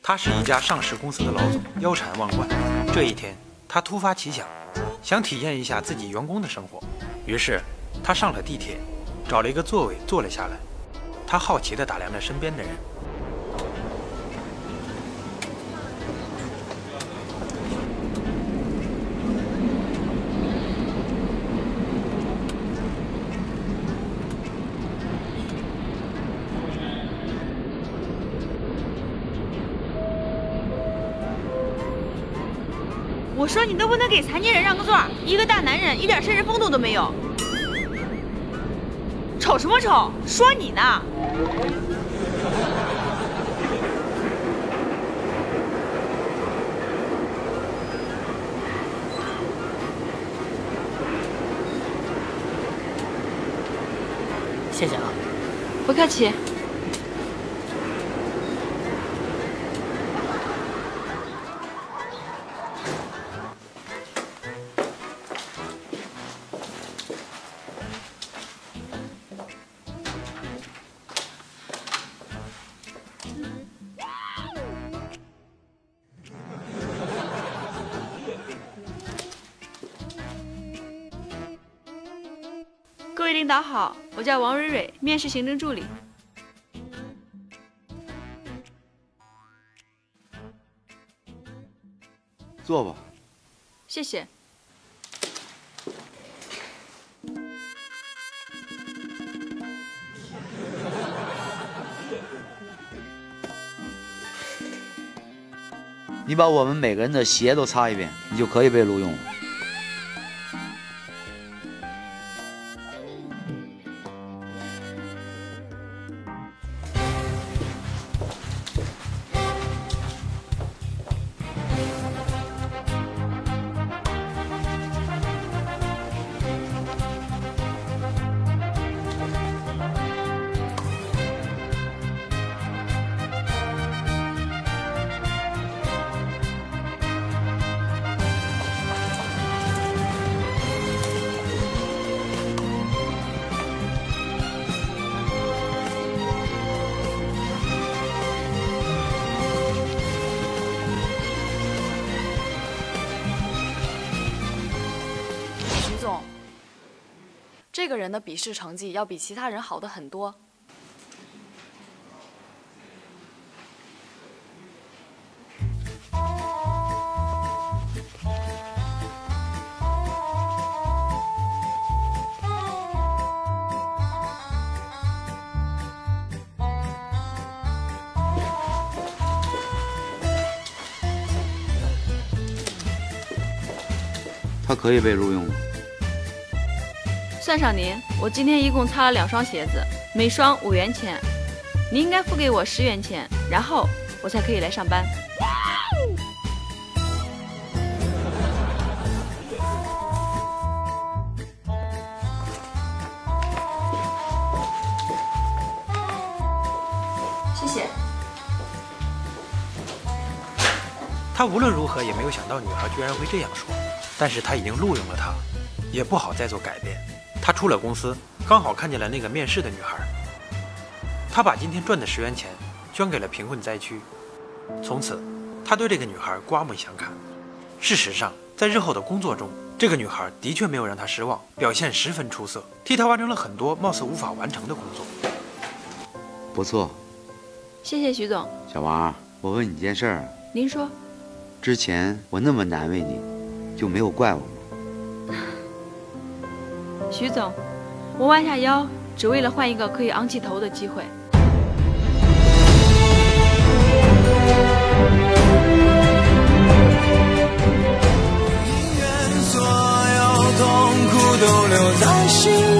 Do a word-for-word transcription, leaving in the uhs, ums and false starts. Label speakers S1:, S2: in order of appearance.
S1: 他是一家上市公司的老总，腰缠万贯。这一天，他突发奇想，想体验一下自己员工的生活。于是，他上了地铁，找了一个座位坐了下来。他好奇地打量着身边的人。
S2: 我说你能不能给残疾人让个座？一个大男人一点绅士风度都没有。瞅什么瞅？说你呢。
S3: 谢谢啊。
S2: 不客气。 各位领导好，我叫王蕊蕊，面试行政助理。
S4: 坐吧。
S2: 谢谢。
S4: 你把我们每个人的鞋都擦一遍，你就可以被录用了。
S5: 这个人的笔试成绩要比其他人好的很多。
S4: 他可以被录用了。
S2: 算上您，我今天一共擦了两双鞋子，每双五元钱。您应该付给我十元钱，然后我才可以来上班。谢谢。
S1: 他无论如何也没有想到女孩居然会这样说，但是他已经录用了她，也不好再做改变。 他出了公司，刚好看见了那个面试的女孩。他把今天赚的十元钱捐给了贫困灾区。从此，他对这个女孩刮目相看。事实上，在日后的工作中，这个女孩的确没有让他失望，表现十分出色，替他完成了很多貌似无法完成的工作。
S4: 不错，
S2: 谢谢徐总。
S4: 小王，我问你件事儿。
S2: 您说。
S4: 之前我那么难为你，就没有怪我吗？
S2: 徐总，我弯下腰，只为了换一个可以昂起头的机会。
S6: 宁愿所有痛苦都留在心